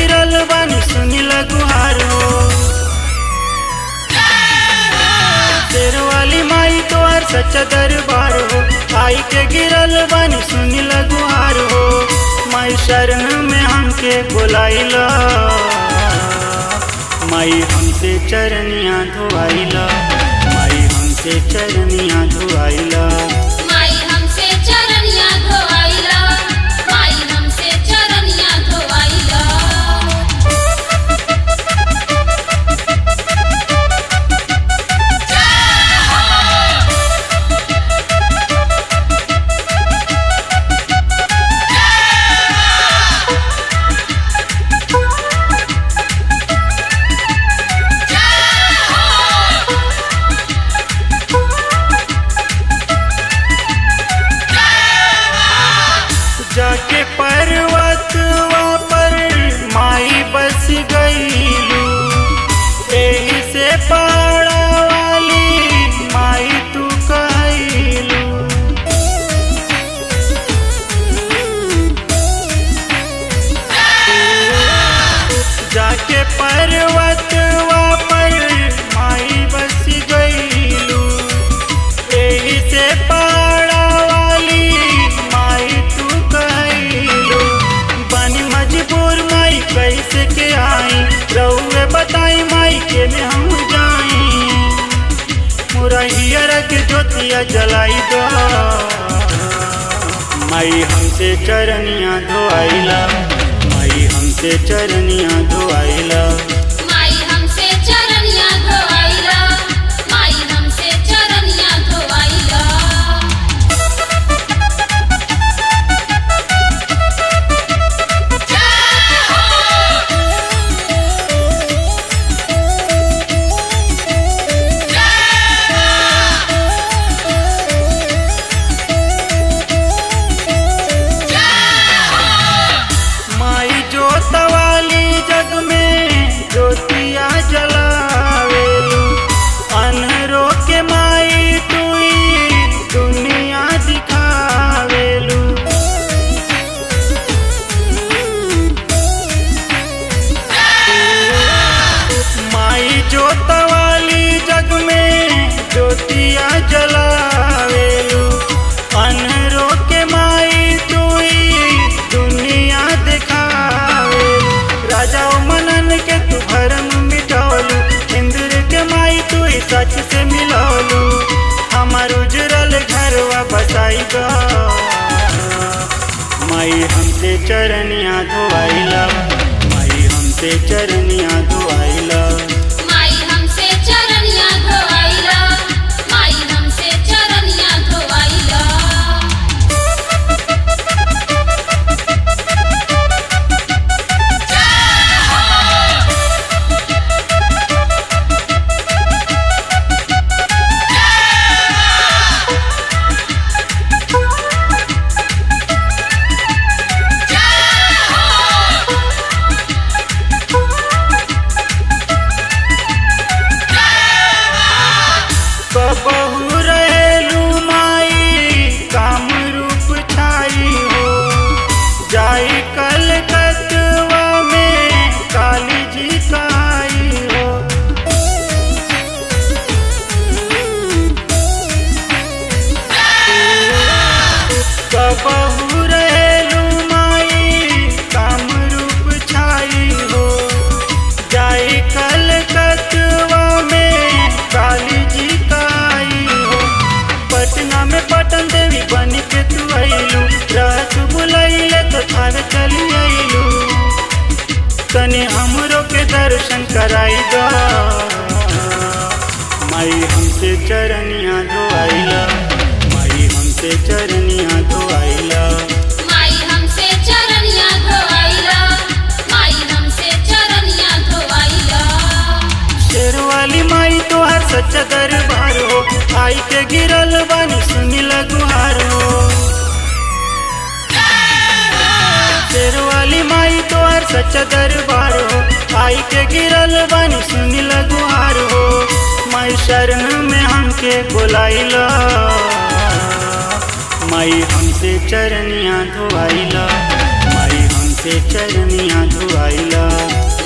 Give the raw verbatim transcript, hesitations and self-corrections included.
गिरल बानी सुनी गुहार हो। शेर वाली माई तोहर सच्चा दरबार हो। आई के गिरल बानी सुनी गुहार हो। माई शरण में हमके बुलाइला, माई हमसे चरनिया धोआइला, माई हमसे चरनिया धोआइला। माई हमसे चरनिया धोआइला, माई हमसे चरनिया धोआइला। जाके पर्वतवा पर माई बस गईलू, एही से पहाड़ा वाली माई तू कहलू। जाके पर्वतवा पर माई बस गईलू, एही से पहाड़ा वाली माई तू कहलू। बानी मजबूर माई कैसे के आई, रउए बताई माई के में हम जाई। मोरा हियर के ज्योतिया जलाई दो, माई हमसे चरनिया धोआइला, माई हमसे चरनिया धोआइला। माई हमसे चरनिया धोआइला, माई हमसे चरनिया धोआइला। माई जोतवाली जग में ज्योतिया जलावेलू, अनहरो के माई तुई दुनिया दिखावेलू। माई जोतवाली जग में ज्योतिया जलावेलू, अनहरो के माई तुई दुनिया दिखावेलू। राजा मनन के तू भरम मिटावलू, इंद्र के माई तू सच से मिलावलू। हमार उजरल घरवा बसाई गा, माई हमसे चरनिया धोआइला, माई हमसे चरनिया धोआइला। माई हमसे चरनिया धोआइला, माई हमसे चरनिया धोआइला। बबहू रहेलू माई काम रूप छाई हो, जाई कलकत्ता में काली जी काई हो। बबहू रहेलू माई काम रूप छाई हो, जाई कलकत्ता में काली जी काई हो। पटना में पटन देवी बन के तू आइलू, रहस बुलैले तो थार चली आइलू। तनी हमरो के दर्शन कराई दो, माई हमसे चरनिया धोआइला, माई हमसे चरनिया धोआइला। माई हमसे चरनिया धोआइला, माई हमसे चरनिया धोआइला। शेर वाली माई तोहर सच्चा दरबार हो। आई के गिरल बानी सुनी गुहार हो। शेर वाली माई तोहर सच्चा दरबार हो। आई के गिरल बानी सुनी गुहार हो। माई शरण में हमके बुलाइला, माई हमसे चरनिया धोआइला, माई हमसे हमसे चरनिया धोआइला।